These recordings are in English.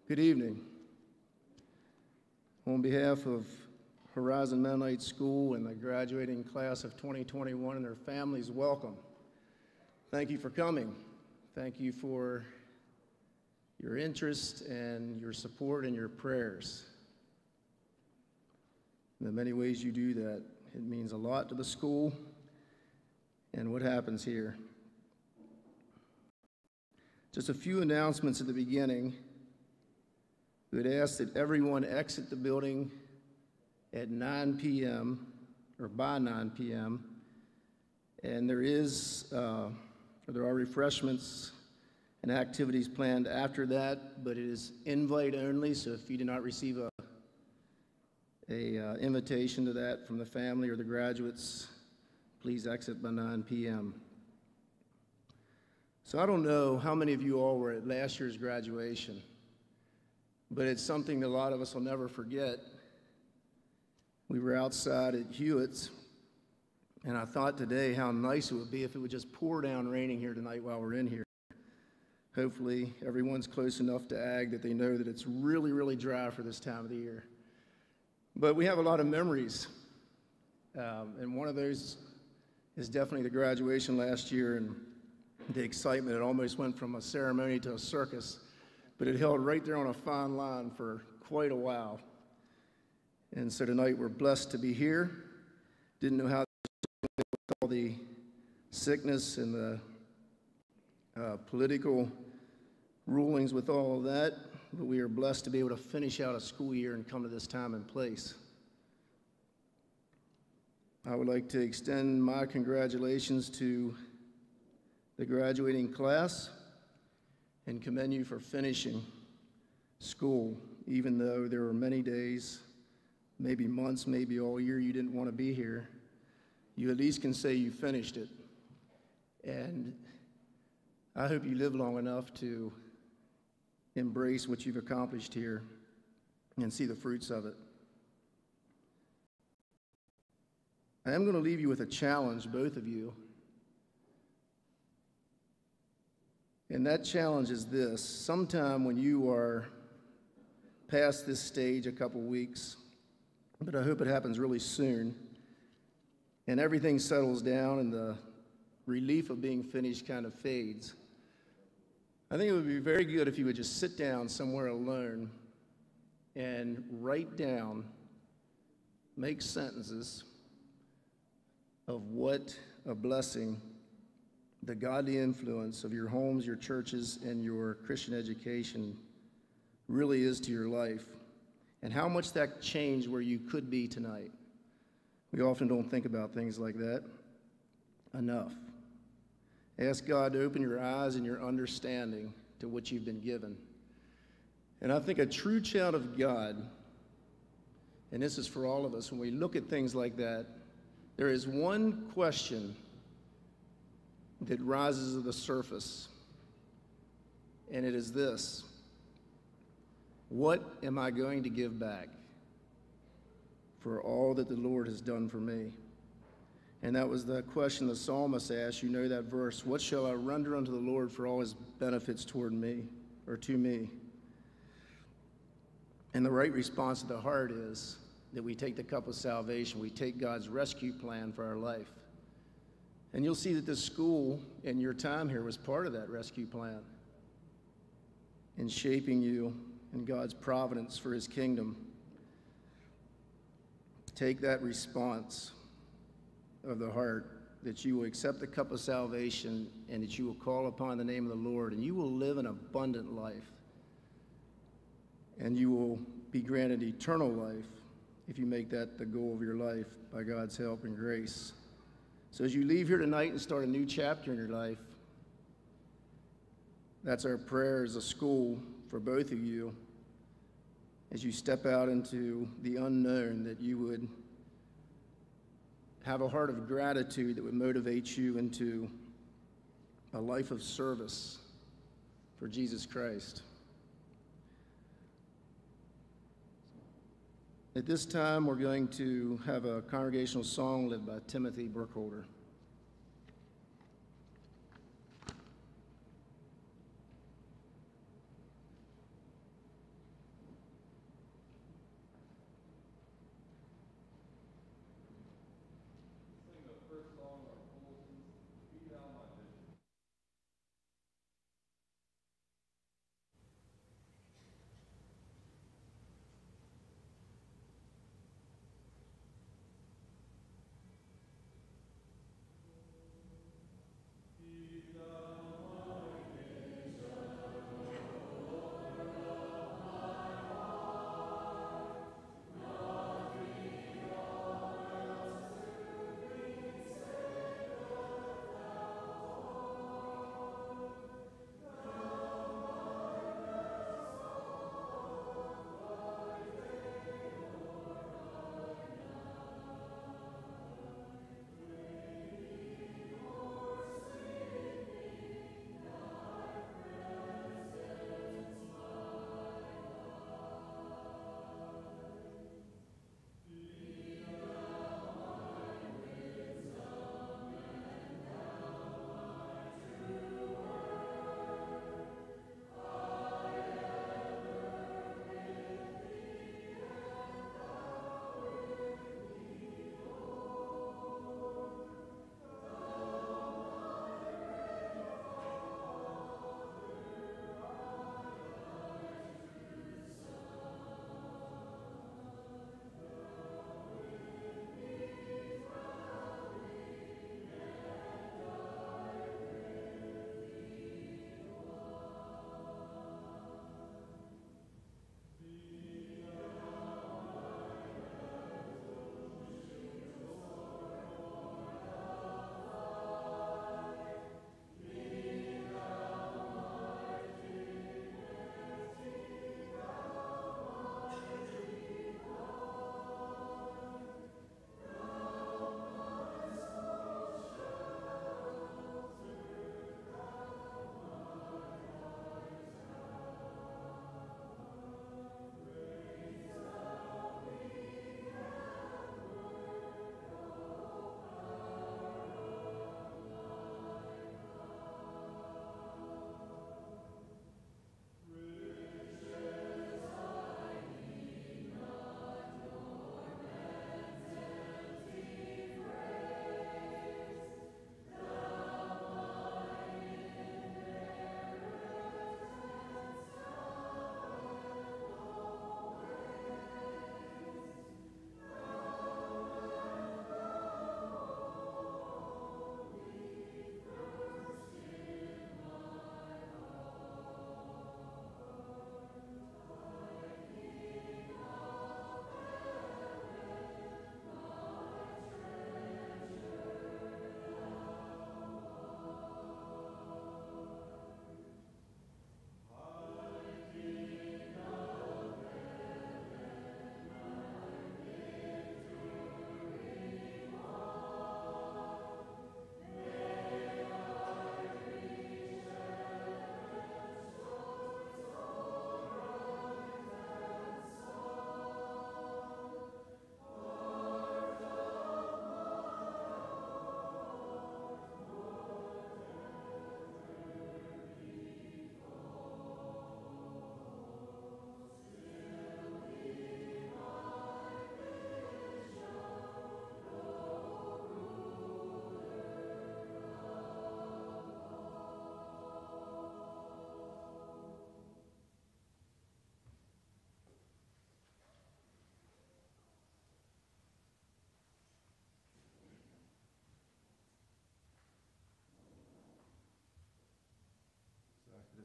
Good evening. On behalf of Horizon Mennonite School and the graduating class of 2021 and their families, welcome. Thank you for coming. Thank you for your interest and your support and your prayers. In the many ways you do that, it means a lot to the school and what happens here. Just a few announcements at the beginning. We would ask that everyone exit the building at 9 p.m. or by 9 p.m. And there are refreshments and activities planned after that, but it is invite only. So if you do not receive a invitation to that from the family or the graduates, please exit by 9 p.m. So I don't know how many of you all were at last year's graduation, but it's something that a lot of us will never forget. We were outside at Hewitt's, and I thought today how nice it would be if it would just pour down raining here tonight while we're in here. Hopefully everyone's close enough to ag that they know that it's really, really dry for this time of the year. But we have a lot of memories, and one of those is definitely the graduation last year and the excitement. It almost went from a ceremony to a circus, but it held right there on a fine line for quite a while. And so tonight we're blessed to be here. Didn't know how with all the sickness and the political rulings with all of that, but we are blessed to be able to finish out a school year and come to this time and place. I would like to extend my congratulations to the graduating class and commend you for finishing school, even though there were many days, maybe months, maybe all year you didn't want to be here. You at least can say you finished it. And I hope you live long enough to embrace what you've accomplished here and see the fruits of it. I am going to leave you with a challenge, both of you. And that challenge is this: sometime when you are past this stage, a couple weeks, but I hope it happens really soon, and everything settles down and the relief of being finished kind of fades, I think it would be very good if you would just sit down somewhere alone and write down, make sentences of what a blessing the godly influence of your homes, your churches, and your Christian education really is to your life, and how much that changed where you could be tonight. We often don't think about things like that enough. Ask God to open your eyes and your understanding to what you've been given. And I think a true child of God, and this is for all of us, when we look at things like that, there is one question that rises to the surface, and it is this: what am I going to give back for all that the Lord has done for me? And that was the question the psalmist asked. You know that verse: what shall I render unto the Lord for all his benefits toward me, or to me? And the right response to the heart is that we take the cup of salvation. We take God's rescue plan for our life. And you'll see that this school and your time here was part of that rescue plan in shaping you in God's providence for his kingdom. Take that response of the heart, that you will accept the cup of salvation and that you will call upon the name of the Lord, and you will live an abundant life. And you will be granted eternal life if you make that the goal of your life by God's help and grace. So as you leave here tonight and start a new chapter in your life, that's our prayer as a school for both of you. As you step out into the unknown, that you would have a heart of gratitude that would motivate you into a life of service for Jesus Christ. At this time, we're going to have a congregational song led by Timothy Burkholder.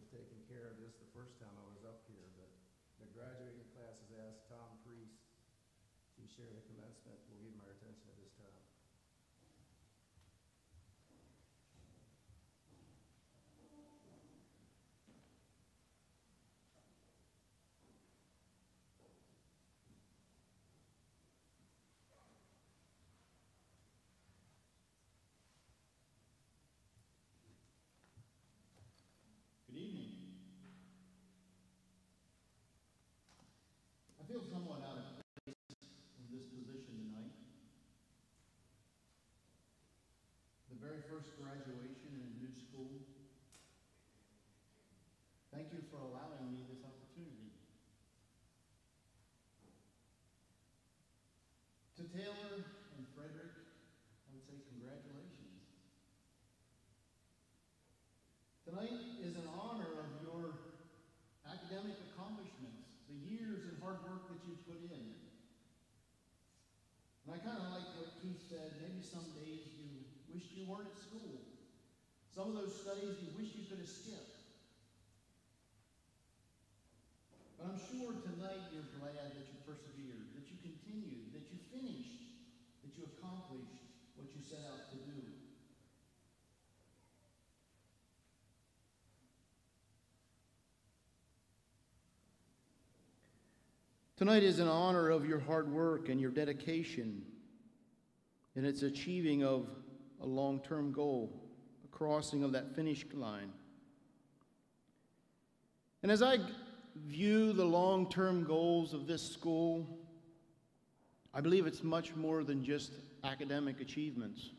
taking care of this the first time I was up here, but the graduating class has asked Tom Priest to share the commencement. We'll give him our attention at this time. Good evening. I feel somewhat out of place in this position tonight. The very first graduation in a new school. Thank you for allowing me this opportunity. To Taylor and Fredrick, I would say congratulations. Tonight is an honor of your academic accomplishments, the years and hard work that you've put in. And I kind of like what Keith said, maybe some days you wished you weren't at school. Some of those studies you wish you could have skipped. But I'm sure tonight you're glad that you persevered, that you continued, that you finished, that you accomplished what you set out to do. Tonight is in honor of your hard work and your dedication in its achieving of a long-term goal, a crossing of that finish line. And as I view the long-term goals of this school, I believe it's much more than just academic achievements.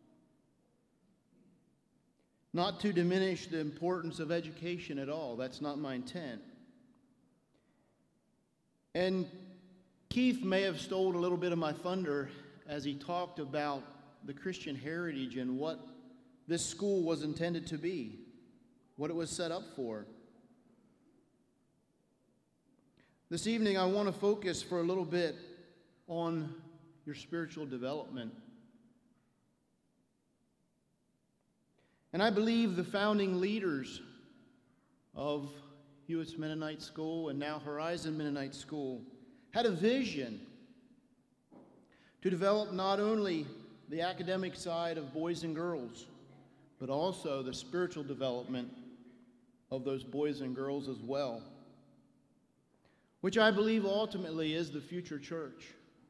Not to diminish the importance of education at all, that's not my intent. And Keith may have stole a little bit of my thunder as he talked about the Christian heritage and what this school was intended to be, what it was set up for. This evening, I want to focus for a little bit on your spiritual development. And I believe the founding leaders of Hewitt's Mennonite School and now Horizon Mennonite School had a vision to develop not only the academic side of boys and girls, but also the spiritual development of those boys and girls as well, which I believe ultimately is the future church.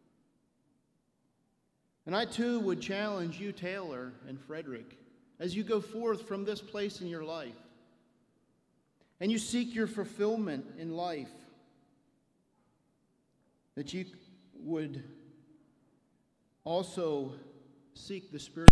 And I too would challenge you, Taylor and Fredrick, as you go forth from this place in your life, and you seek your fulfillment in life, that you would also seek the Spirit.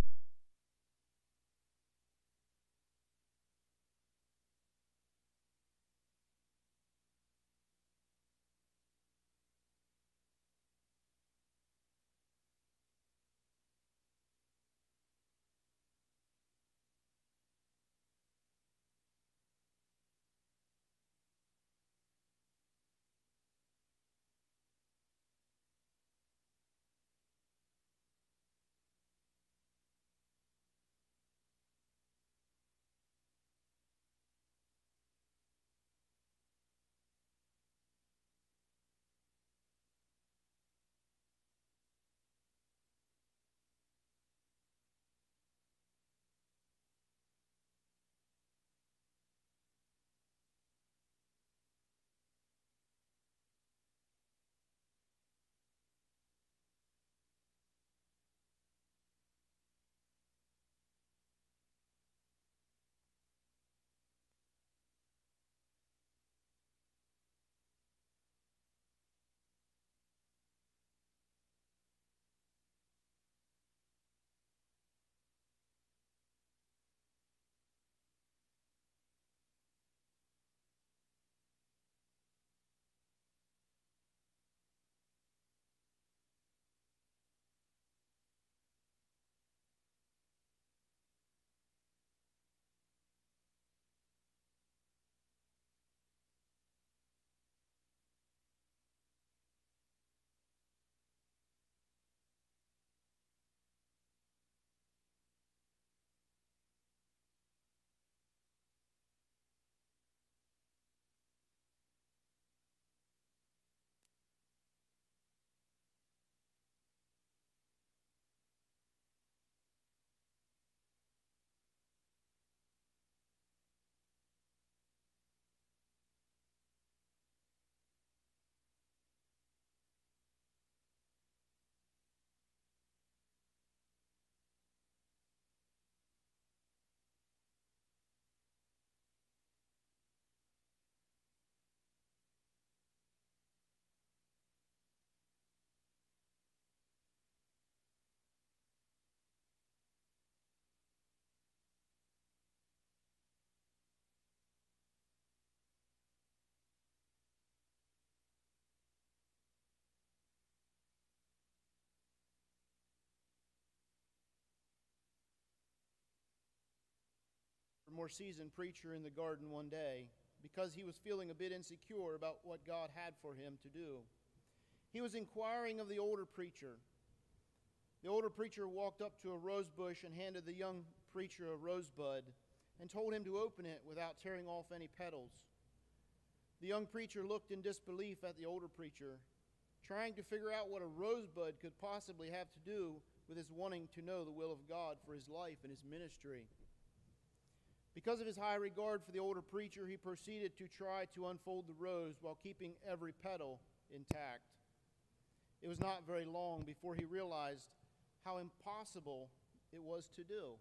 more seasoned preacher in the garden one day because he was feeling a bit insecure about what God had for him to do. He was inquiring of the older preacher. The older preacher walked up to a rose bush and handed the young preacher a rosebud and told him to open it without tearing off any petals. The young preacher looked in disbelief at the older preacher, trying to figure out what a rosebud could possibly have to do with his wanting to know the will of God for his life and his ministry. Because of his high regard for the older preacher, he proceeded to try to unfold the rose while keeping every petal intact. It was not very long before he realized how impossible it was to do.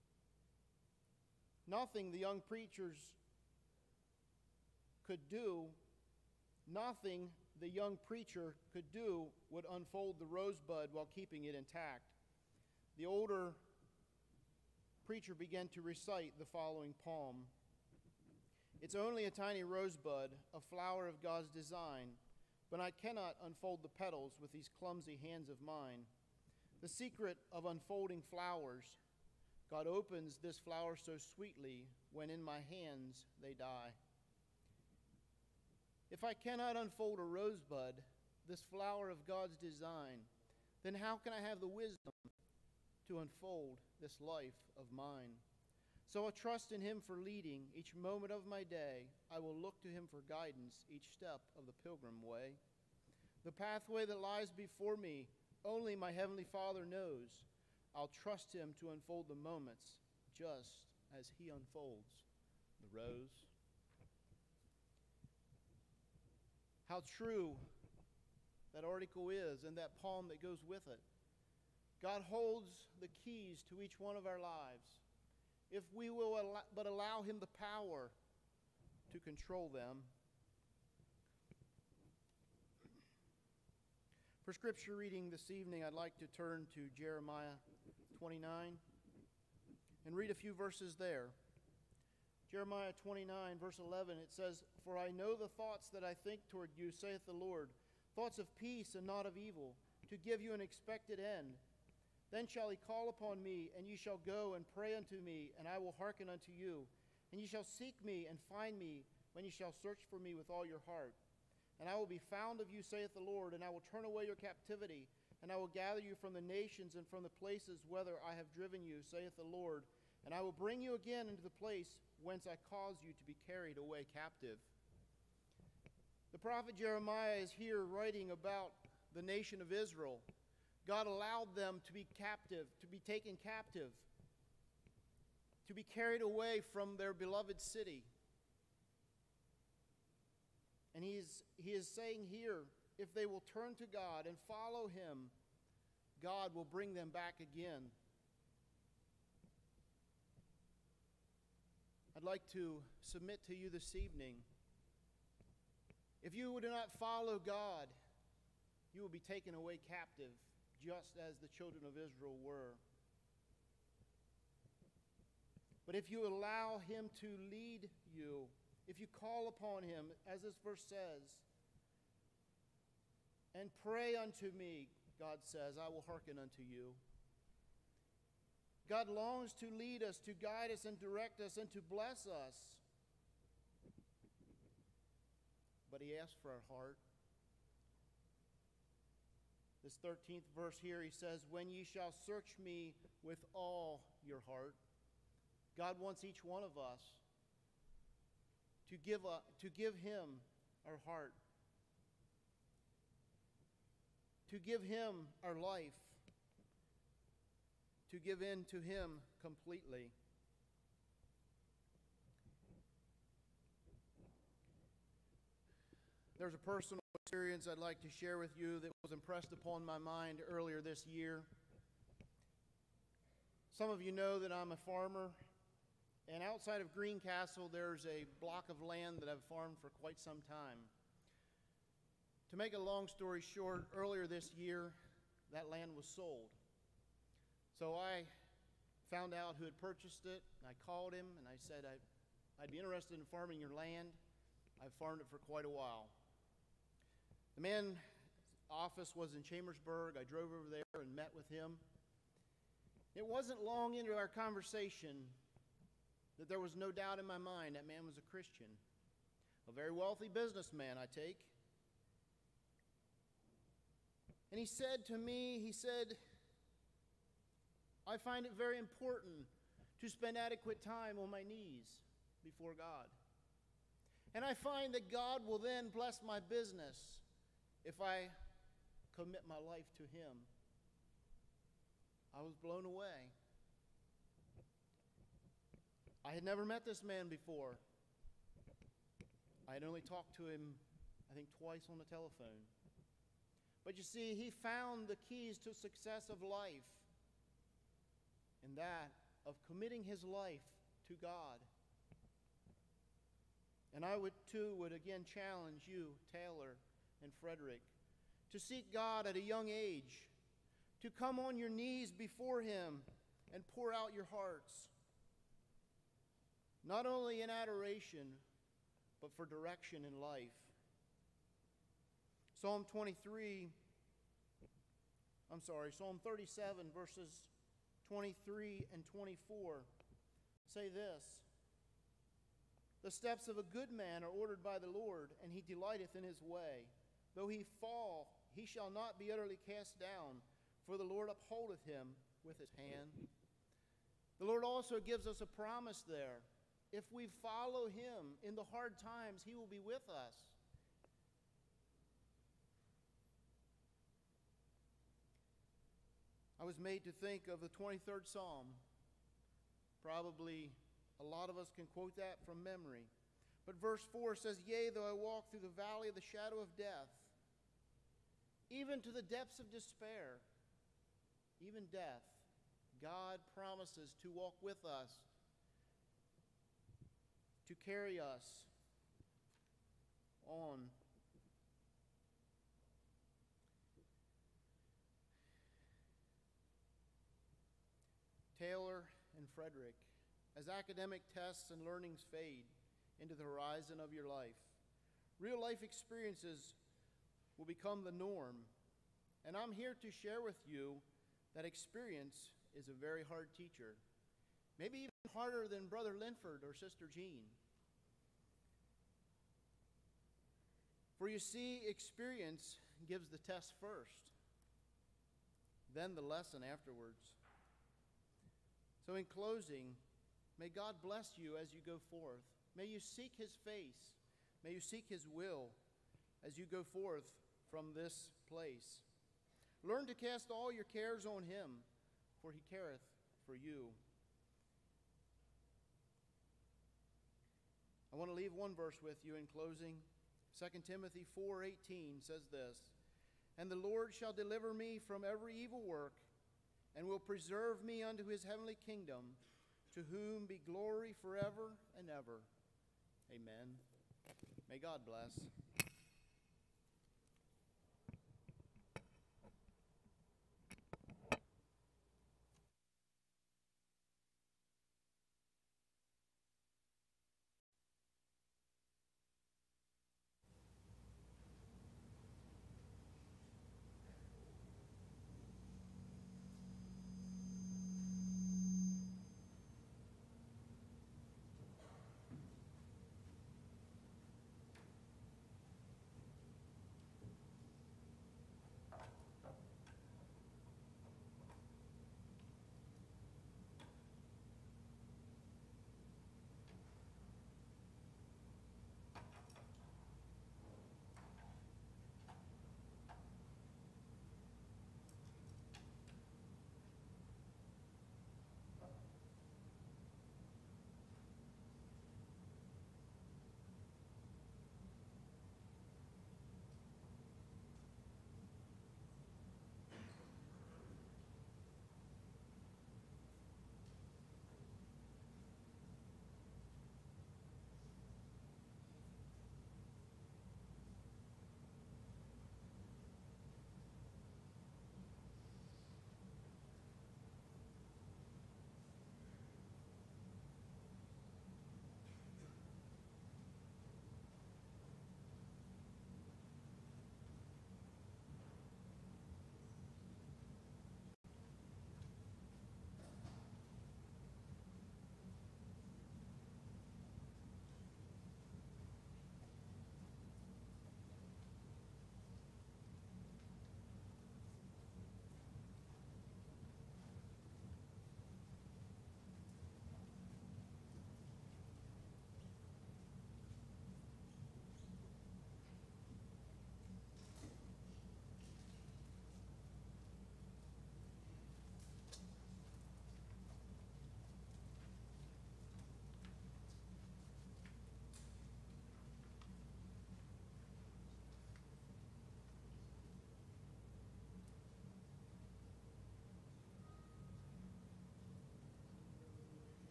Nothing the young preacher could do would unfold the rosebud while keeping it intact. The older preacher began to recite the following poem. It's only a tiny rosebud, a flower of God's design, but I cannot unfold the petals with these clumsy hands of mine. The secret of unfolding flowers, God opens this flower so sweetly when in my hands they die. If I cannot unfold a rosebud, this flower of God's design, then how can I have the wisdom to unfold this life of mine? So I trust in him for leading each moment of my day. I will look to him for guidance each step of the pilgrim way. The pathway that lies before me, only my heavenly Father knows. I'll trust him to unfold the moments just as he unfolds the rose. How true that article is and that poem that goes with it. God holds the keys to each one of our lives if we will but allow him the power to control them. For scripture reading this evening, I'd like to turn to Jeremiah 29 and read a few verses there. Jeremiah 29, verse 11, it says, "For I know the thoughts that I think toward you, saith the Lord, thoughts of peace and not of evil, to give you an expected end. Then shall he call upon me, and ye shall go and pray unto me, and I will hearken unto you. And ye shall seek me and find me, when ye shall search for me with all your heart. And I will be found of you, saith the Lord, and I will turn away your captivity, and I will gather you from the nations and from the places whither I have driven you, saith the Lord, and I will bring you again into the place whence I caused you to be carried away captive." The prophet Jeremiah is here writing about the nation of Israel. God allowed them to be captive, to be taken captive, to be carried away from their beloved city. And he is saying here, if they will turn to God and follow him, God will bring them back again. I'd like to submit to you this evening, if you do not follow God, you will be taken away captive, just as the children of Israel were. But if you allow him to lead you, if you call upon him, as this verse says, and pray unto me, God says, I will hearken unto you. God longs to lead us, to guide us, and direct us, and to bless us. But he asks for our heart. This 13th verse here, he says, "When ye shall search me with all your heart." God wants each one of us to give him our heart, to give him our life, to give in to him completely. There's a personal experience I'd like to share with you that was impressed upon my mind earlier this year. Some of you know that I'm a farmer, and outside of Greencastle there's a block of land that I've farmed for quite some time. To make a long story short, earlier this year that land was sold. So I found out who had purchased it, and I called him and I said I'd be interested in farming your land. I've farmed it for quite a while. The man's office was in Chambersburg. I drove over there and met with him. It wasn't long into our conversation that there was no doubt in my mind that man was a Christian, a very wealthy businessman, I take. And he said to me, I find it very important to spend adequate time on my knees before God. And I find that God will then bless my business if I commit my life to Him. I was blown away. I had never met this man before. I had only talked to him, I think, twice on the telephone. But you see, he found the keys to success of life, and that of committing his life to God. And I would again challenge you, Taylor and Fredrick, to seek God at a young age, to come on your knees before Him and pour out your hearts, not only in adoration, but for direction in life. Psalm 37, verses 23 and 24 say this: "The steps of a good man are ordered by the Lord, and he delighteth in his way. Though he fall, he shall not be utterly cast down, for the Lord upholdeth him with his hand." The Lord also gives us a promise there. If we follow Him in the hard times, He will be with us. I was made to think of the 23rd Psalm. Probably a lot of us can quote that from memory. But verse 4 says, "Yea, though I walk through the valley of the shadow of death, even to the depths of despair," even death, God promises to walk with us, to carry us on. Taylor and Fredrick, as academic tests and learnings fade into the horizon of your life, real life experiences will become the norm. And I'm here to share with you that experience is a very hard teacher. Maybe even harder than Brother Linford or Sister Jean. For you see, experience gives the test first, then the lesson afterwards. So in closing, may God bless you as you go forth. May you seek His face. May you seek His will as you go forth from this place. Learn to cast all your cares on Him, for He careth for you. I want to leave one verse with you in closing. 2 Timothy 4:18 says this: "And the Lord shall deliver me from every evil work, and will preserve me unto His heavenly kingdom, to whom be glory forever and ever. Amen." May God bless.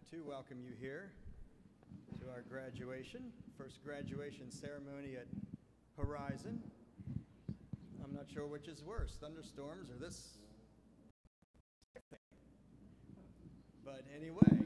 to welcome you here to our graduation, first graduation ceremony at Horizon. I'm not sure which is worse, thunderstorms or this thing. But anyway,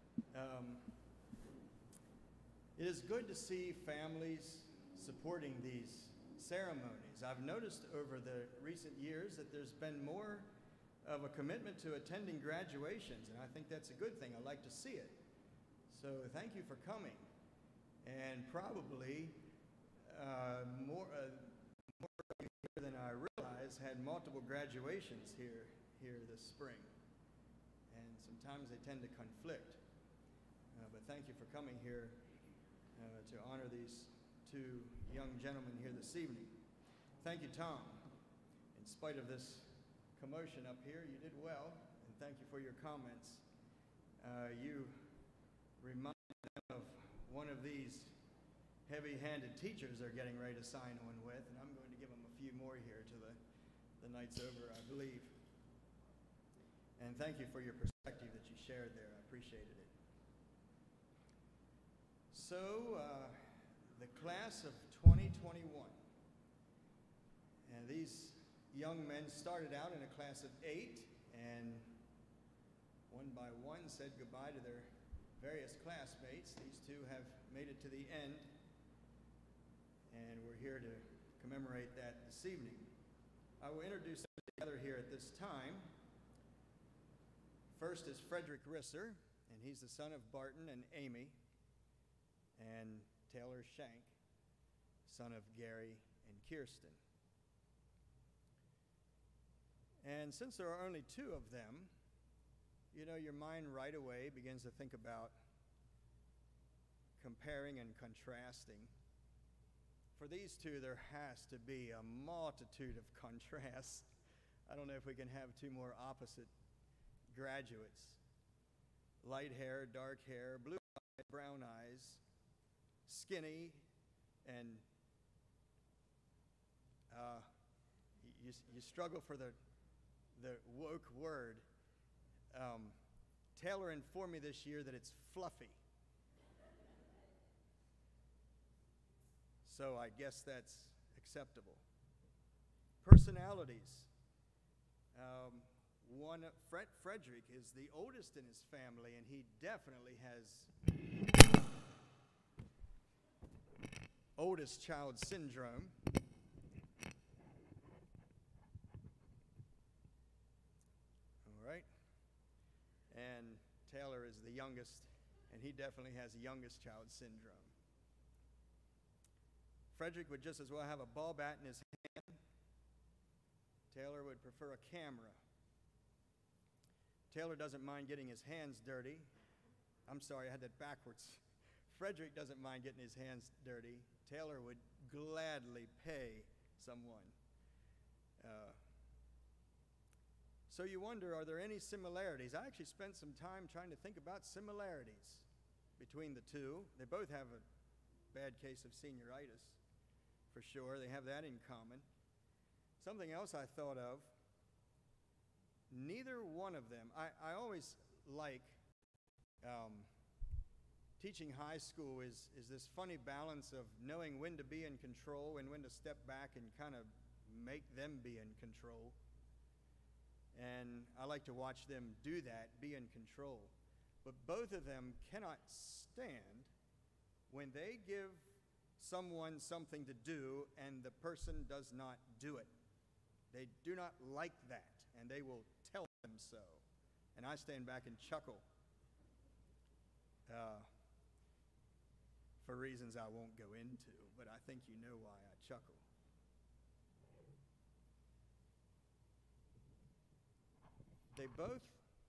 it is good to see families supporting these ceremonies. I've noticed over the recent years that there's been more of a commitment to attending graduations, and I think that's a good thing. I like to see it. So thank you for coming. And probably more than I realize had multiple graduations here this spring. And sometimes they tend to conflict. But thank you for coming here to honor these two young gentlemen here this evening. Thank you, Tom. In spite of this commotion up here, you did well, and thank you for your comments. You remind them of one of these heavy-handed teachers they're getting ready to sign on with, and I'm going to give them a few more here till the night's over, I believe. And thank you for your perspective that you shared there. I appreciated it. So, the class of 2021. And these young men started out in a class of 8, and one by one said goodbye to their various classmates. These two have made it to the end, and we're here to commemorate that this evening. I will introduce them together here at this time. First is Fredrick Risser, and he's the son of Barton and Amy, and Taylor Shank, son of Gary and Kirsten. And since there are only two of them, you know, your mind right away begins to think about comparing and contrasting. For these two, there has to be a multitude of contrasts. I don't know if we can have two more opposite graduates. Light hair, dark hair, blue eyes, brown eyes, skinny, and you struggle for the woke word. Taylor informed me this year that it's fluffy. So I guess that's acceptable. Personalities. Fredrick is the oldest in his family, and he definitely has oldest child syndrome. All right. And Taylor is the youngest, and he definitely has youngest child syndrome. Fredrick would just as well have a ball bat in his hand. Taylor would prefer a camera. Taylor doesn't mind getting his hands dirty. I'm sorry, I had that backwards. Fredrick doesn't mind getting his hands dirty. Taylor would gladly pay someone. So you wonder, are there any similarities? I actually spent some time trying to think about similarities between the two. They both have a bad case of senioritis, for sure. They have that in common. Something else I thought of, neither one of them, I always like teaching high school is this funny balance of knowing when to be in control and when to step back and kind of make them be in control. And I like to watch them do that, be in control. But both of them cannot stand when they give someone something to do and the person does not do it. They do not like that, and they will tell them so. And I stand back and chuckle for reasons I won't go into, but I think you know why I chuckle. They both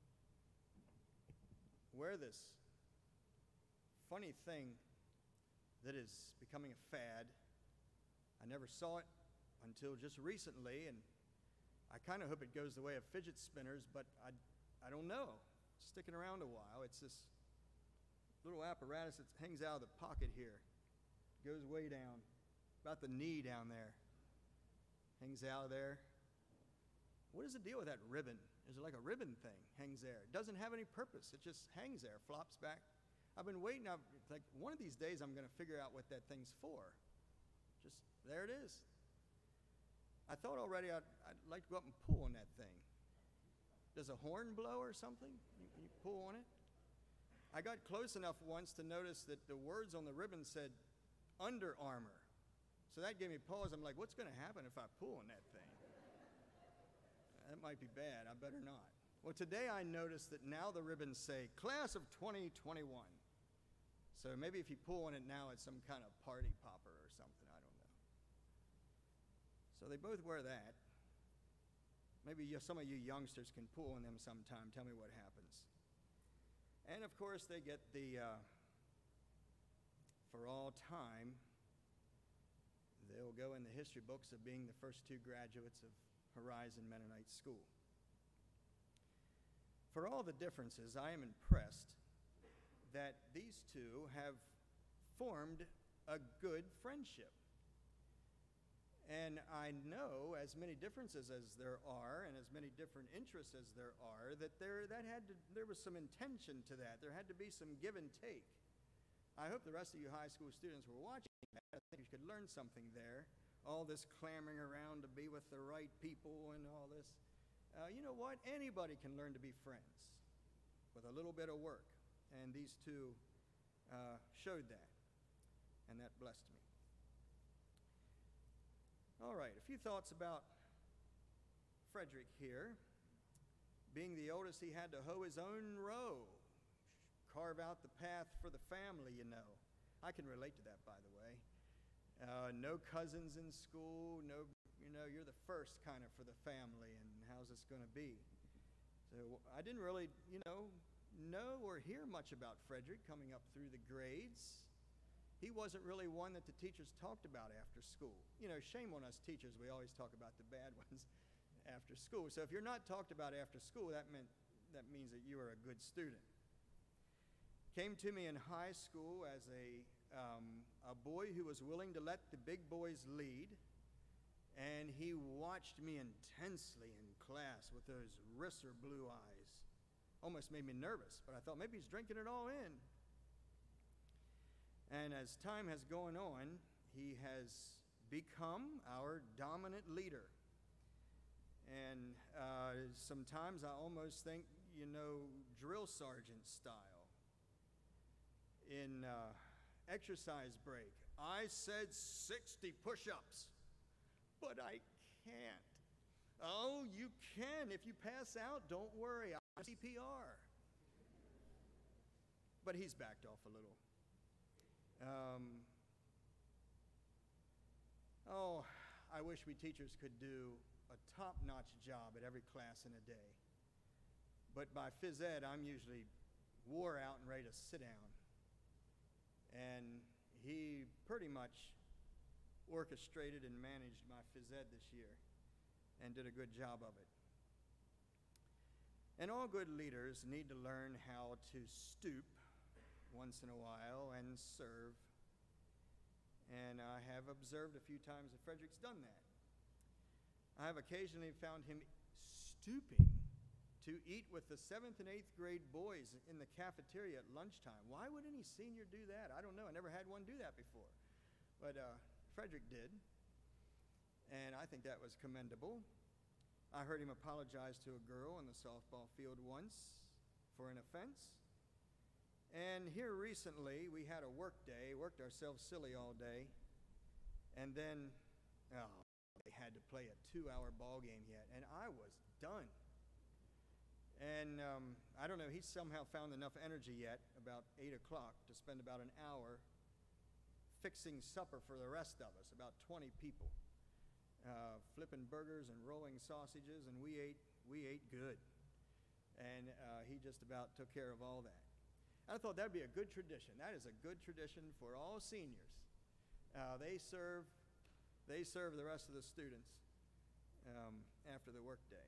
wear this funny thing that is becoming a fad. I never saw it until just recently, and I kind of hope it goes the way of fidget spinners, but I don't know. It's sticking around a while. It's this little apparatus that hangs out of the pocket here. Goes way down, about the knee down there. Hangs out of there. What is the deal with that ribbon? There's like a ribbon thing hangs there. It doesn't have any purpose. It just hangs there, flops back. I've been waiting. Like one of these days I'm going to figure out what that thing's for. Just there it is. I thought already I'd like to go up and pull on that thing. Does a horn blow or something? You pull on it? I got close enough once to notice that the words on the ribbon said Under Armour. So that gave me pause. I'm like, what's going to happen if I pull on that thing? That might be bad. I better not. Well, today I noticed that now the ribbons say Class of 2021. So maybe if you pull on it now, it's some kind of party popper or something. I don't know. So they both wear that. Maybe some of you youngsters can pull on them sometime. Tell me what happens. And of course, they get the for all time, they'll go in the history books of being the first two graduates of Horizon Mennonite School. For all the differences, I am impressed that these two have formed a good friendship. And I know, as many differences as there are, and as many different interests as there are, that there was some intention to that. There had to be some give and take. I hope the rest of you high school students were watching that. I think you could learn something there. All this clamoring around to be with the right people and all this. You know what? Anybody can learn to be friends with a little bit of work. And these two showed that. And that blessed me. All right, a few thoughts about Fredrick here. Being the oldest, he had to hoe his own row, carve out the path for the family, you know. I can relate to that, by the way. No cousins in school, no, you're the first kind of for the family, and how's this going to be? So I didn't really, know or hear much about Fredrick coming up through the grades. He wasn't really one that the teachers talked about after school. Shame on us teachers, we always talk about the bad ones after school. So if you're not talked about after school, that means that you are a good student. Came to me in high school as a boy who was willing to let the big boys lead, and he watched me intensely in class with those Risser blue eyes. Almost made me nervous, but I thought maybe he's drinking it all in. And as time has gone on, he has become our dominant leader. And sometimes I almost think, drill sergeant style. In exercise break, I said 60 push-ups, but I can't. Oh, you can. If you pass out, don't worry. I'm CPR. But he's backed off a little. I wish we teachers could do a top-notch job at every class in a day. But by phys ed, I'm usually wore out and ready to sit down. And he pretty much orchestrated and managed my phys ed this year and did a good job of it. And all good leaders need to learn how to stoop once in a while and serve. And I have observed a few times that Fredrick's done that. I have occasionally found him stooping to eat with the 7th and 8th grade boys in the cafeteria at lunchtime. Why would any senior do that? I don't know. I never had one do that before. But Fredrick did. And I think that was commendable. I heard him apologize to a girl in the softball field once for an offense. And here recently, we had a work day, worked ourselves silly all day, and then they had to play a 2-hour ball game yet, and I was done. And I don't know, he somehow found enough energy yet, about 8 o'clock, to spend about an hour fixing supper for the rest of us, about 20 people, flipping burgers and rolling sausages, and we ate good. And he just about took care of all that. I thought that'd be a good tradition. That is a good tradition for all seniors. They serve the rest of the students after the workday.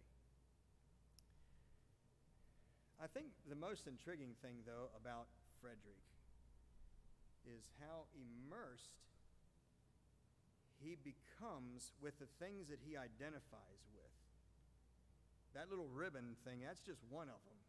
I think the most intriguing thing, though, about Fredrick is how immersed he becomes with the things that he identifies with. that little ribbon thing, that's just one of them.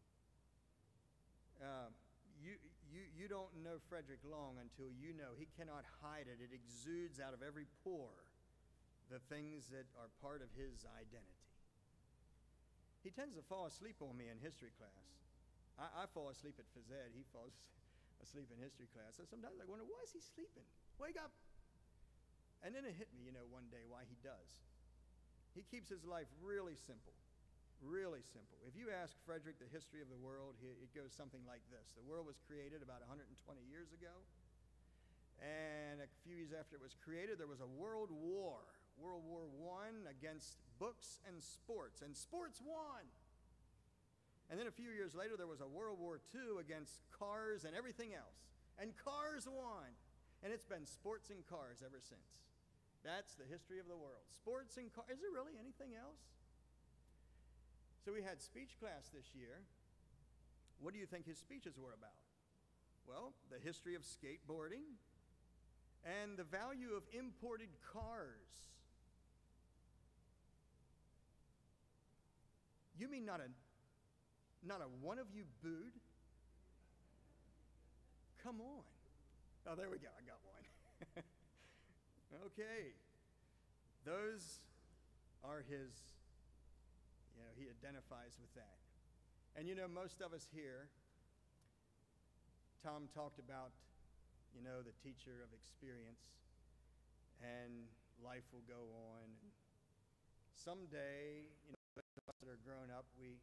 You don't know Fredrick long until you know he cannot hide it. It exudes out of every pore the things that are part of his identity. He tends to fall asleep on me in history class. I fall asleep at phys ed. He falls asleep in history class. So sometimes I wonder, why is he sleeping? Wake up! And then it hit me, one day why he does. He keeps his life really simple. Really simple. If you ask Fredrick the history of the world, it goes something like this. The world was created about 120 years ago. And a few years after it was created, there was a world war. World War I against books and sports won. And then a few years later, there was a World War II against cars and everything else. And cars won. And it's been sports and cars ever since. That's the history of the world. Sports and cars. Is there really anything else? So we had speech class this year. What do you think his speeches were about? Well, the history of skateboarding and the value of imported cars. You mean not a one of you booed? Come on. Oh, there we go. I got one. Okay. Those are his, he identifies with that. And most of us here, Tom talked about, the teacher of experience, and life will go on. And someday, those of us that are grown up, we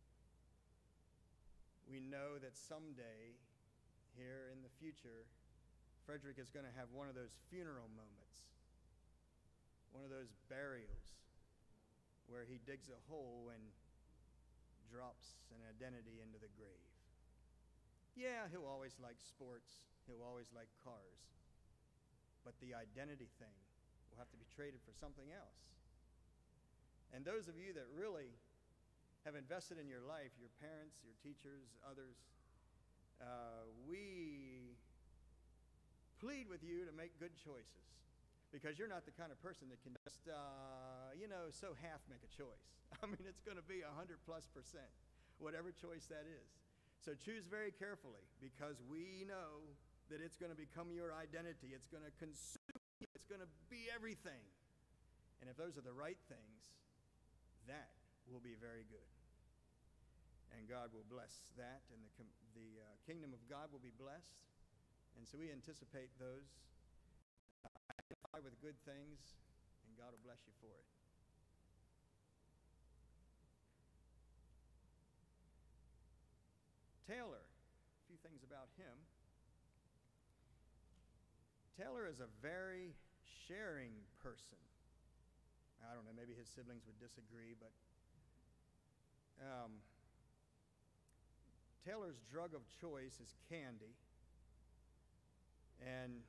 know that someday, here in the future, Fredrick is going to have one of those funeral moments, one of those burials where he digs a hole and drops an identity into the grave. Yeah, he'll always like sports, he'll always like cars, but the identity thing will have to be traded for something else. And those of you that really have invested in your life, your parents, your teachers, others, we plead with you to make good choices, because you're not the kind of person that can just, so half make a choice. I mean, it's going to be 100+%, whatever choice that is. So choose very carefully, because we know that it's going to become your identity. It's going to consume you. It's going to be everything. And if those are the right things, that will be very good. And God will bless that, and the kingdom of God will be blessed. And so we anticipate those. Identify with good things, and God will bless you for it. Taylor, a few things about him. Taylor is a very sharing person. I don't know, maybe his siblings would disagree, but Taylor's drug of choice is candy. And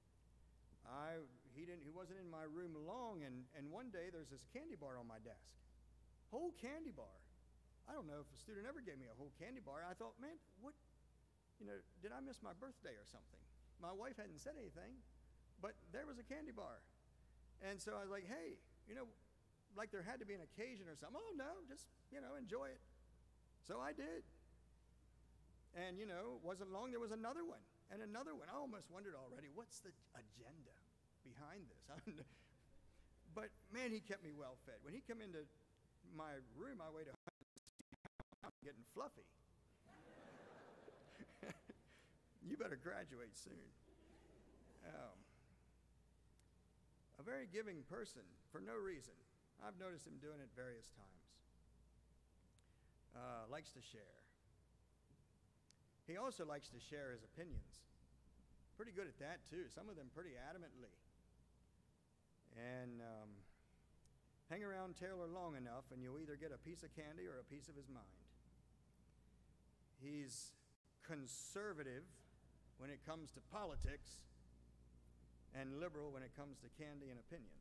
he wasn't in my room long, and one day there's this candy bar on my desk. Whole candy bar. I don't know if a student ever gave me a whole candy bar. I thought, man, what, did I miss my birthday or something? My wife hadn't said anything, but there was a candy bar. And so I was like, hey, like there had to be an occasion or something. Oh, no, just, enjoy it. So I did. And, it wasn't long, there was another one and another one. I almost wondered already, what's the agenda behind this? But, man, he kept me well fed. When he come into my room, I weighed 160 pounds, getting fluffy. You better graduate soon. A very giving person for no reason. I've noticed him doing it various times. Likes to share. He also likes to share his opinions. Pretty good at that, too. Some of them pretty adamantly. And hang around Taylor long enough, and you'll either get a piece of candy or a piece of his mind. He's conservative when it comes to politics, and liberal when it comes to candy and opinions.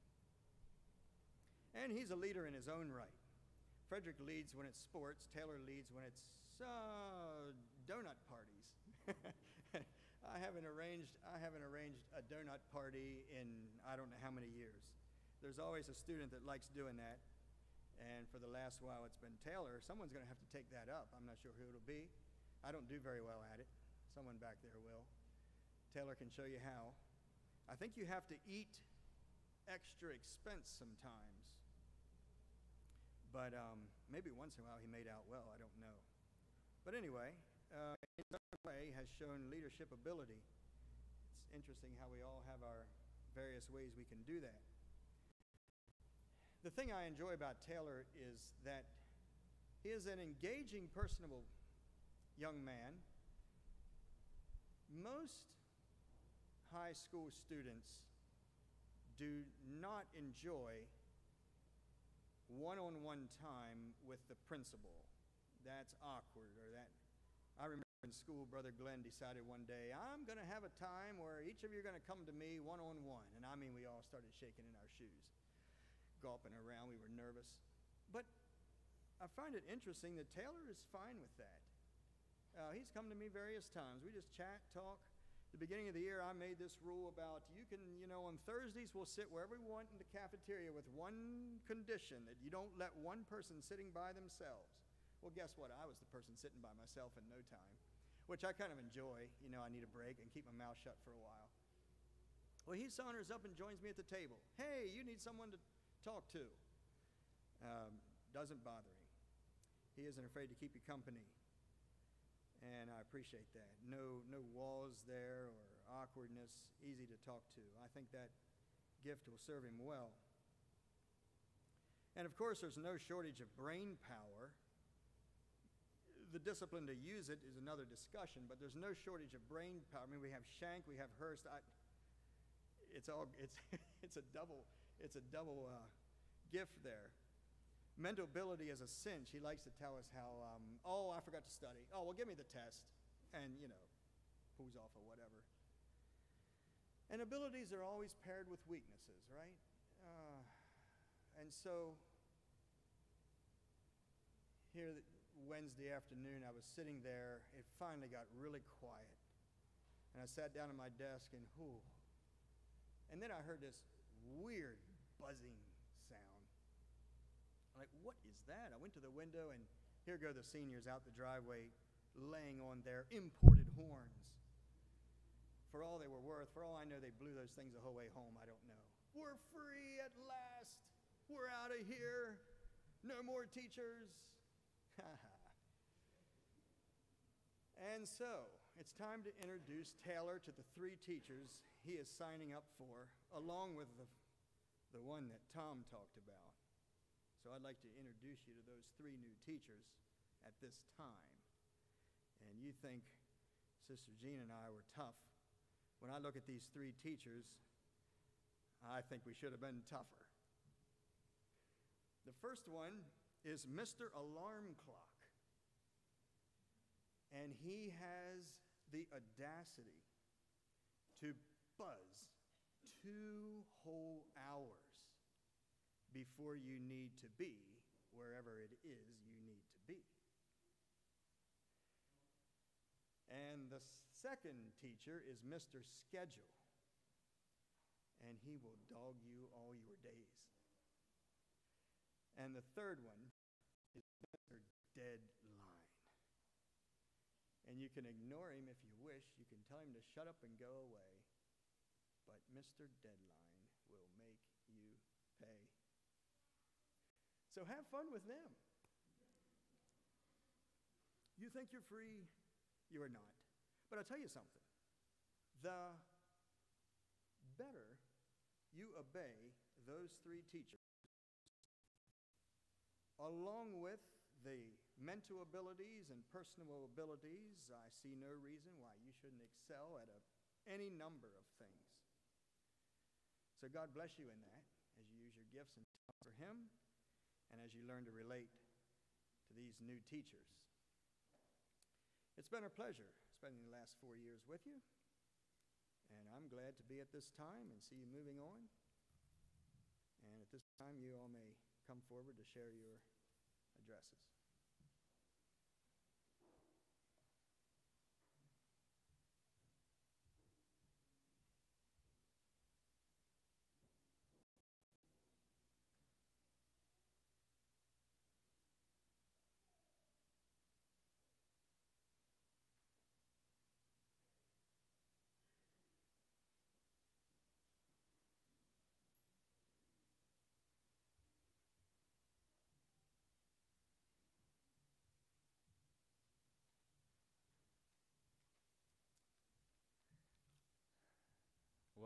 And he's a leader in his own right. Fredrick leads when it's sports. Taylor leads when it's donut parties. I haven't arranged a donut party in I don't know how many years. There's always a student that likes doing that. And for the last while, it's been Taylor. Someone's going to have to take that up. I'm not sure who it'll be. I don't do very well at it. Someone back there will. Taylor can show you how. I think you have to eat extra expense sometimes. But maybe once in a while he made out well. I don't know. But anyway, in some way has shown leadership ability. It's interesting how we all have our various ways we can do that. The thing I enjoy about Taylor is that he is an engaging, personable young man. Most high school students do not enjoy one-on-one time with the principal. That's awkward, or that. I remember in school, Brother Glenn decided one day, I'm going to have a time where each of you are going to come to me one-on-one. And I mean, we all started shaking in our shoes, gulping around. We were nervous. But I find it interesting that Taylor is fine with that. He's come to me various times. We just chat, talk. At the beginning of the year, I made this rule about you can, on Thursdays we'll sit wherever we want in the cafeteria with one condition, that you don't let one person sitting by themselves. Well, guess what? I was the person sitting by myself in no time, which I kind of enjoy. I need a break and keep my mouth shut for a while. Well, he saunters up and joins me at the table. Hey, you need someone to talk to. Doesn't bother him. He isn't afraid to keep you company. And I appreciate that. No walls there or awkwardness, easy to talk to. I think that gift will serve him well. And of course, there's no shortage of brain power. The discipline to use it is another discussion, but there's no shortage of brain power. I mean, we have Shank, we have Hurst. It's a double gift there. Mental ability is a cinch. He likes to tell us how, I forgot to study. Oh, well, give me the test. And, who's off or whatever. And abilities are always paired with weaknesses, right? And so, here Wednesday afternoon, I was sitting there. It finally got really quiet. And I sat down at my desk and, And then I heard this weird buzzing sound. I'm like, what is that? I went to the window, and here go the seniors out the driveway laying on their imported horns. For all they were worth, for all I know, they blew those things the whole way home. I don't know. We're free at last. We're out of here. No more teachers. And so, it's time to introduce Taylor to the 3 teachers he is signing up for, along with the one that Tom talked about. So I'd like to introduce you to those 3 new teachers at this time. And you think Sister Jean and I were tough. When I look at these 3 teachers, I think we should have been tougher. The first one is Mr. Alarm Clock. And he has the audacity to buzz 2 whole hours before you need to be wherever it is you need to be. And the second teacher is Mr. Schedule. And he will dog you all your days. And the third one is Mr. Deadline. And you can ignore him if you wish. You can tell him to shut up and go away. But Mr. Deadline will make you pay. So have fun with them. You think you're free? You are not. But I'll tell you something. The better you obey those 3 teachers, along with the mental abilities and personal abilities, I see no reason why you shouldn't excel at any number of things. So God bless you in that as you use your gifts and talents for Him, and as you learn to relate to these new teachers. It's been a pleasure spending the last 4 years with you, and I'm glad to be at this time and see you moving on. And at this time, you all may come forward to share your addresses.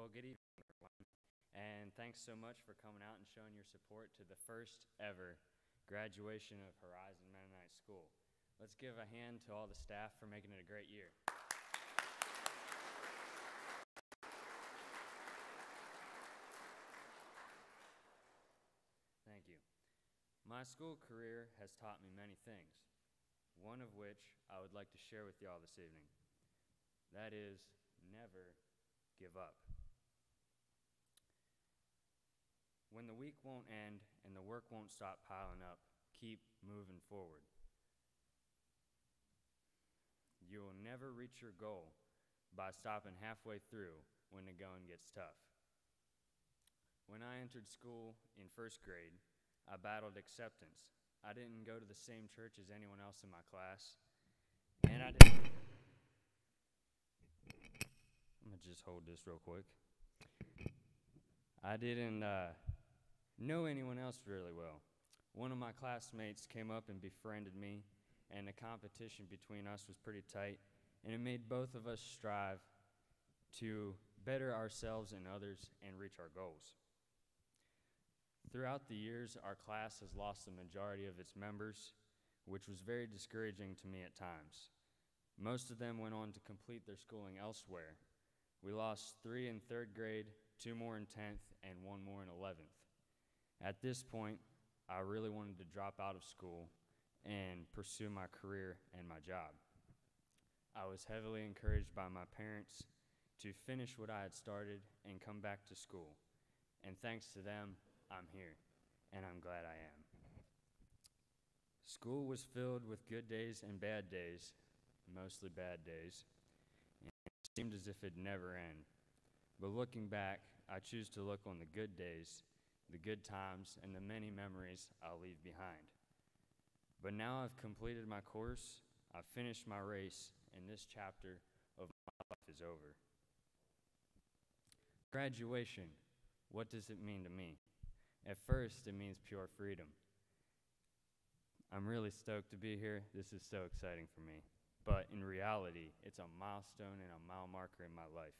Well, good evening, everyone. And thanks so much for coming out and showing your support to the first ever graduation of Horizon Mennonite School. Let's give a hand to all the staff for making it a great year. Thank you. My school career has taught me many things, one of which I would like to share with y'all this evening. That is, never give up. When the week won't end and the work won't stop piling up, keep moving forward. You will never reach your goal by stopping halfway through when the going gets tough. When I entered school in first grade, I battled acceptance. I didn't go to the same church as anyone else in my class, and I'm gonna just hold this real quick. I didn't know anyone else really well. One of my classmates came up and befriended me, and the competition between us was pretty tight, and it made both of us strive to better ourselves and others and reach our goals. Throughout the years, our class has lost the majority of its members, which was very discouraging to me at times. Most of them went on to complete their schooling elsewhere. We lost 3 in 3rd grade, 2 more in 10th, and 1 more in 11th. At this point, I really wanted to drop out of school and pursue my career and my job. I was heavily encouraged by my parents to finish what I had started and come back to school. And thanks to them, I'm here, and I'm glad I am. School was filled with good days and bad days, mostly bad days, and it seemed as if it'd never end. But looking back, I choose to look on the good days, the good times, and the many memories I'll leave behind. But now I've completed my course, I've finished my race, and this chapter of my life is over. Graduation, what does it mean to me? At first, it means pure freedom. I'm really stoked to be here. This is so exciting for me. But in reality, it's a milestone and a mile marker in my life.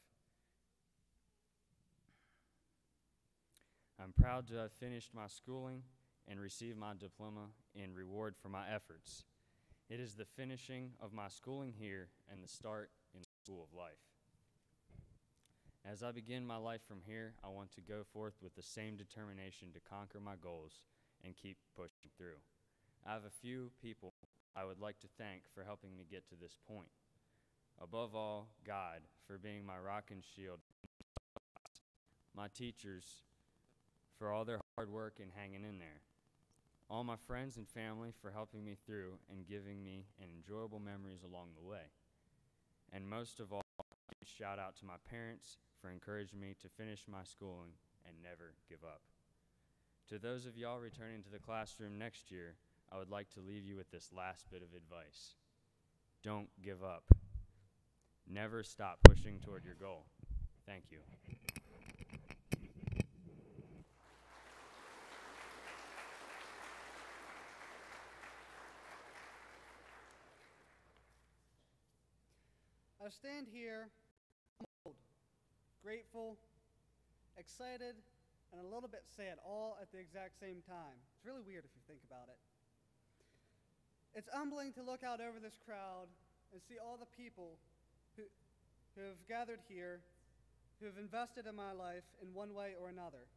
I'm proud to have finished my schooling and received my diploma in reward for my efforts. It is the finishing of my schooling here and the start in the school of life. As I begin my life from here, I want to go forth with the same determination to conquer my goals and keep pushing through. I have a few people I would like to thank for helping me get to this point. Above all, God for being my rock and shield, my teachers for all their hard work and hanging in there, all my friends and family for helping me through and giving me enjoyable memories along the way, and most of all, a shout out to my parents for encouraging me to finish my schooling and never give up. To those of y'all returning to the classroom next year, I would like to leave you with this last bit of advice. Don't give up. Never stop pushing toward your goal. Thank you. I stand here humbled, grateful, excited, and a little bit sad all at the exact same time. It's really weird if you think about it. It's humbling to look out over this crowd and see all the people who have gathered here, who have invested in my life in one way or another.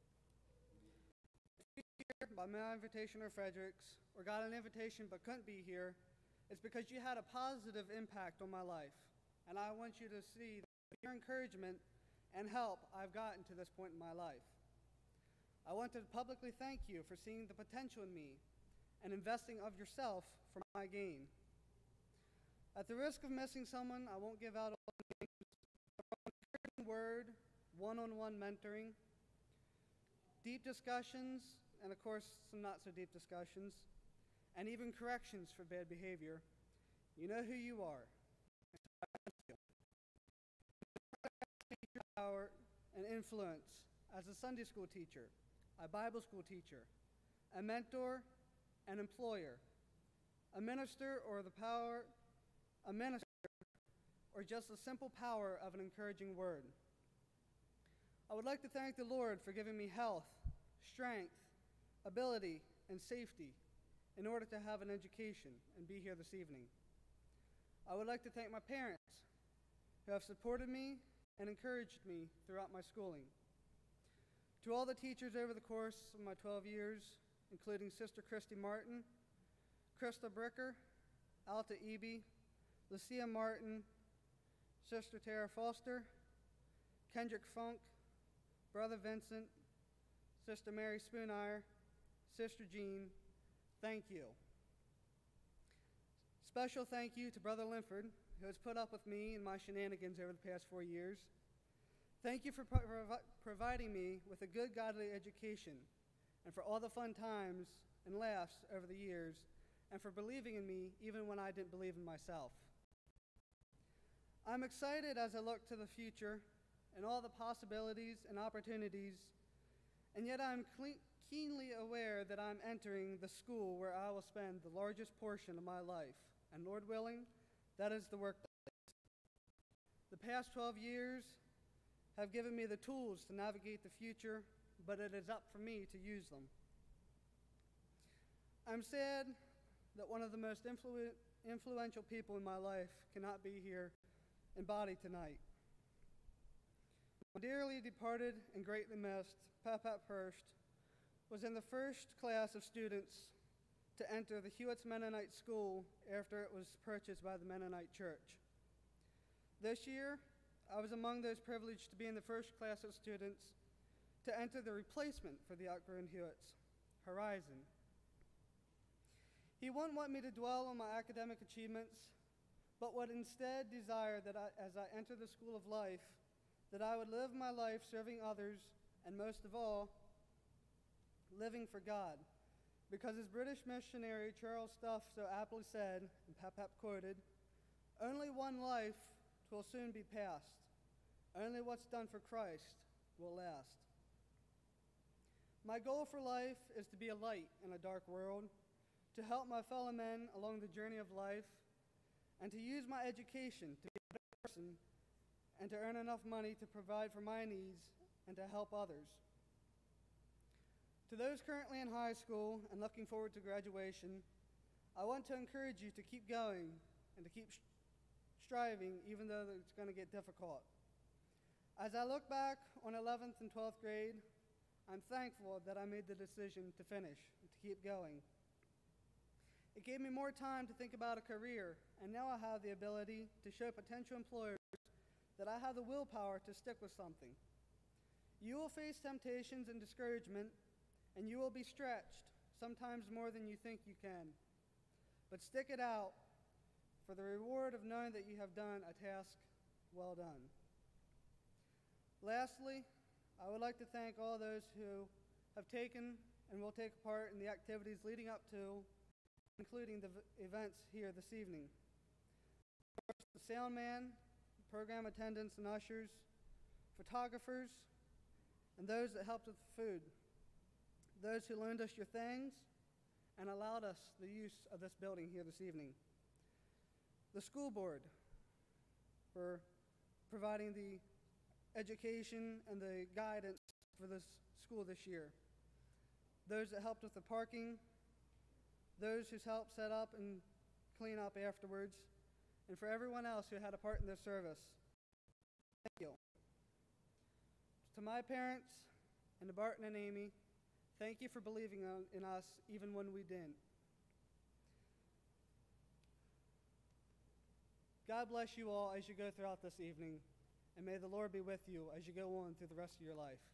If you're here by my invitation or Fredrick's, or got an invitation but couldn't be here, it's because you had a positive impact on my life. And I want you to see that your encouragement and help I've gotten to this point in my life. I want to publicly thank you for seeing the potential in me and investing of yourself for my gain. At the risk of missing someone, I won't give out all the names. Encouraging word, one-on-one mentoring, deep discussions, and of course some not so deep discussions, and even corrections for bad behavior. You know who you are. Power and influence as a Sunday school teacher, a Bible school teacher, a mentor, an employer, a minister, or or just the simple power of an encouraging word. I would like to thank the Lord for giving me health, strength, ability, and safety in order to have an education and be here this evening. I would like to thank my parents who have supported me and encouraged me throughout my schooling. To all the teachers over the course of my 12 years, including Sister Christy Martin, Krista Bricker, Alta Eby, Lucia Martin, Sister Tara Foster, Kendrick Funk, Brother Vincent, Sister Mary Spoonire, Sister Jean, thank you. Special thank you to Brother Linford, who has put up with me and my shenanigans over the past 4 years. Thank you for providing me with a good godly education and for all the fun times and laughs over the years and for believing in me even when I didn't believe in myself. I'm excited as I look to the future and all the possibilities and opportunities, and yet I'm keenly aware that I'm entering the school where I will spend the largest portion of my life, and Lord willing, that is the workplace. The past 12 years have given me the tools to navigate the future, but it is up for me to use them. I'm sad that one of the most influential people in my life cannot be here in body tonight. My dearly departed and greatly missed Pap Hurst was in the first class of students to enter the Hewitt's Mennonite School after it was purchased by the Mennonite Church. This year, I was among those privileged to be in the first class of students to enter the replacement for the outgrown Hewitts, Horizon. He wouldn't want me to dwell on my academic achievements, but would instead desire that as I enter the school of life, that I would live my life serving others, and most of all, living for God. Because as British missionary Charles Stuff so aptly said, and Pap quoted, "Only one life will soon be past. Only what's done for Christ will last." My goal for life is to be a light in a dark world, to help my fellow men along the journey of life, and to use my education to be a better person and to earn enough money to provide for my needs and to help others. To those currently in high school and looking forward to graduation, I want to encourage you to keep going and to keep striving even though it's going to get difficult. As I look back on 11th and 12th grade, I'm thankful that I made the decision to finish and to keep going. It gave me more time to think about a career, and now I have the ability to show potential employers that I have the willpower to stick with something. You will face temptations and discouragement, and you will be stretched, sometimes more than you think you can. But stick it out for the reward of knowing that you have done a task well done. Lastly, I would like to thank all those who have taken and will take part in the activities leading up to, including the events here this evening. The sound man, program attendants and ushers, photographers, and those that helped with the food, those who loaned us your things and allowed us the use of this building here this evening. The school board for providing the education and the guidance for this school this year. Those that helped with the parking, those who helped set up and clean up afterwards, and for everyone else who had a part in this service. Thank you. To my parents and to Barton and Amy, thank you for believing in us even when we didn't. God bless you all as you go throughout this evening, and may the Lord be with you as you go on through the rest of your life.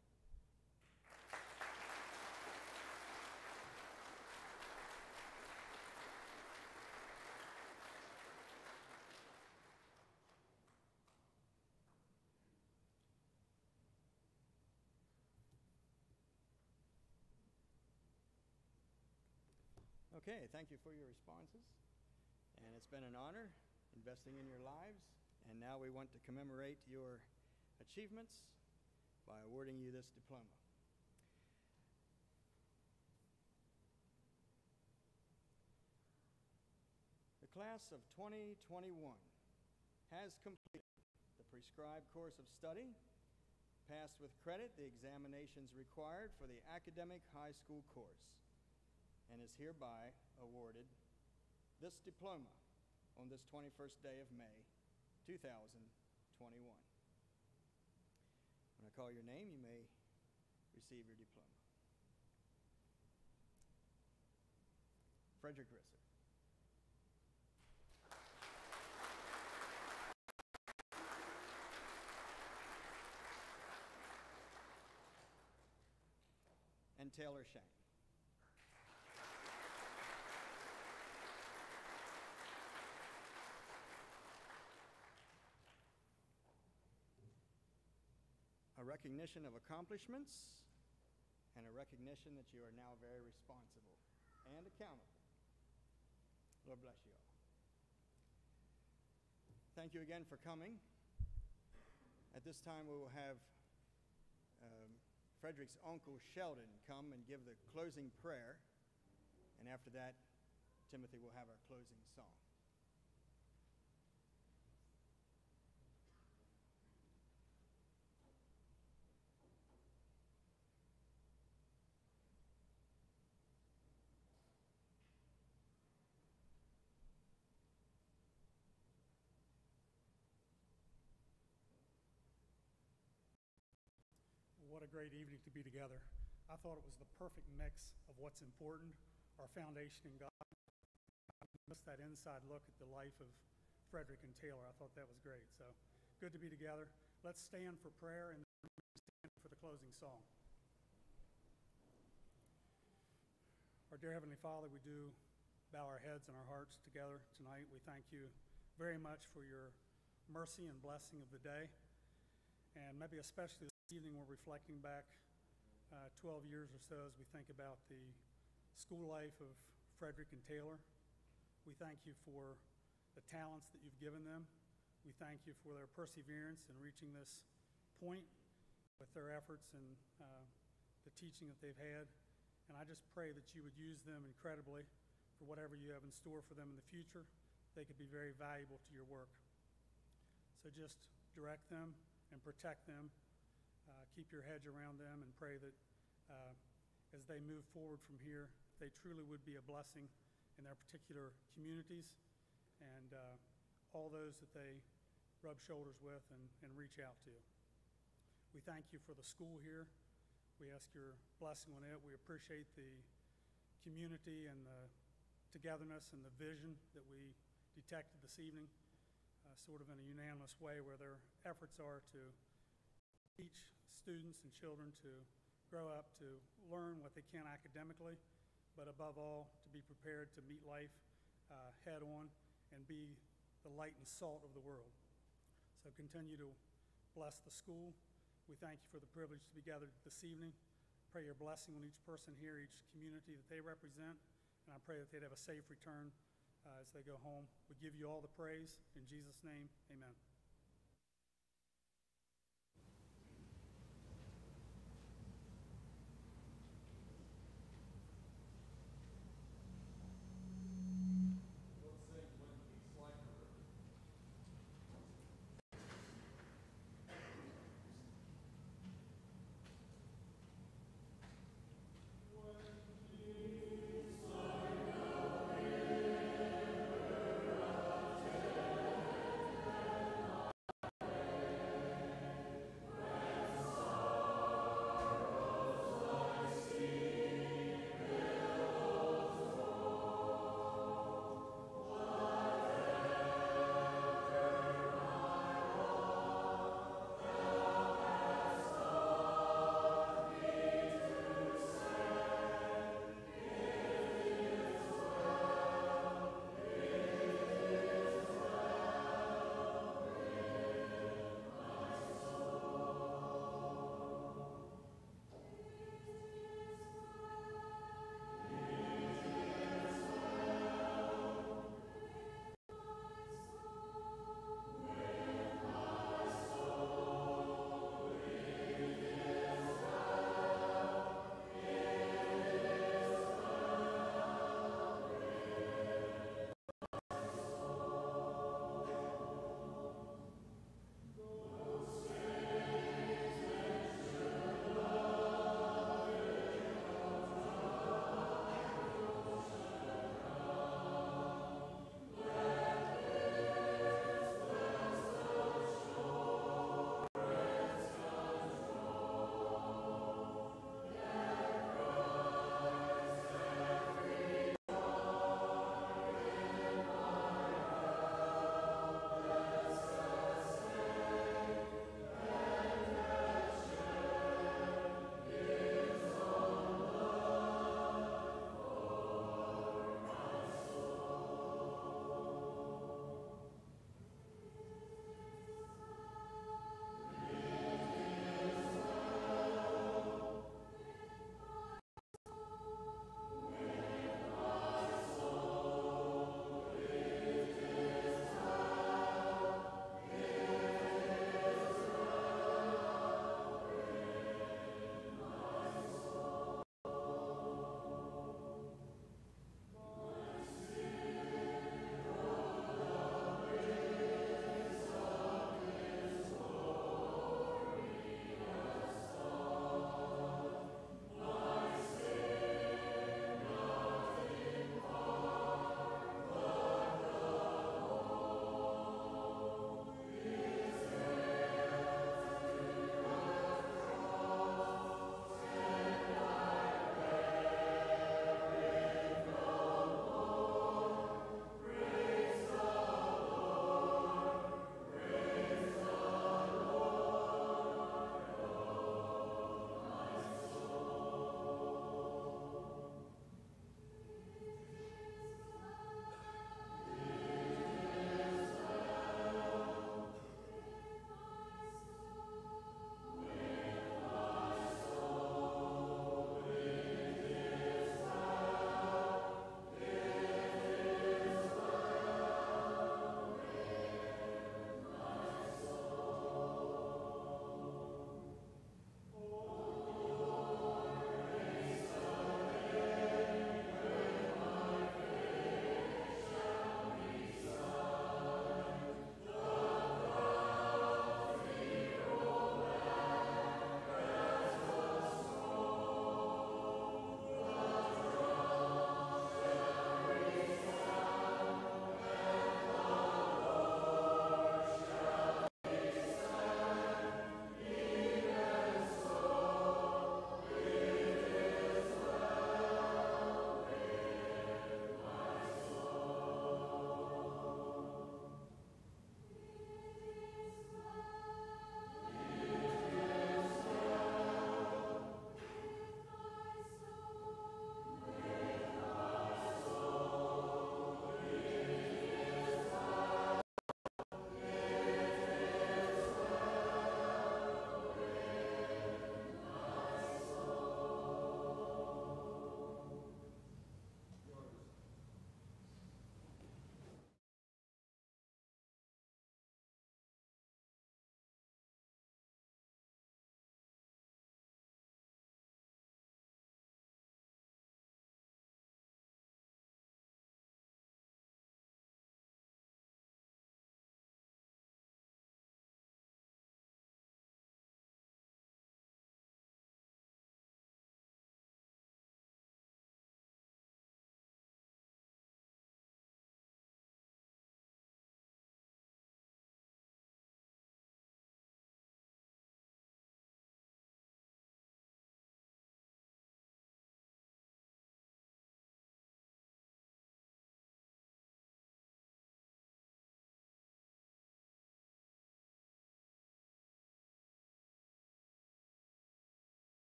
Okay, thank you for your responses. And it's been an honor investing in your lives. And now we want to commemorate your achievements by awarding you this diploma. The class of 2021 has completed the prescribed course of study, passed with credit the examinations required for the academic high school course, and is hereby awarded this diploma on this 21st day of May, 2021. When I call your name, you may receive your diploma. Fredrick Risser. And Taylor Shank. A recognition of accomplishments and a recognition that you are now very responsible and accountable. Lord bless you all. Thank you again for coming. At this time, we will have Frederick's uncle Sheldon come and give the closing prayer, and after that, Timothy will have our closing song. What a great evening to be together. I thought it was the perfect mix of what's important, our foundation in God. Just that inside look at the life of Fredrick and Taylor. I thought that was great. So good to be together. Let's stand for prayer and then stand for the closing song. Our dear Heavenly Father, we do bow our heads and our hearts together tonight. We thank you very much for your mercy and blessing of the day, and maybe especially this evening we're reflecting back 12 years or so as we think about the school life of Fredrick and Taylor. We thank you for the talents that you've given them. We thank you for their perseverance in reaching this point with their efforts and the teaching that they've had. And I just pray that you would use them incredibly for whatever you have in store for them in the future. They could be very valuable to your work. So just direct them and protect them. Keep your hedge around them and pray that as they move forward from here, they truly would be a blessing in their particular communities and all those that they rub shoulders with and reach out to. We thank you for the school here. We ask your blessing on it. We appreciate the community and the togetherness and the vision that we detected this evening, sort of in a unanimous way, where their efforts are to teach students and children to grow up to learn what they can academically, but above all, to be prepared to meet life head on and be the light and salt of the world. So continue to bless the school. We thank you for the privilege to be gathered this evening. Pray your blessing on each person here, each community that they represent, and I pray that they'd have a safe return as they go home. We give you all the praise. In Jesus' name, amen.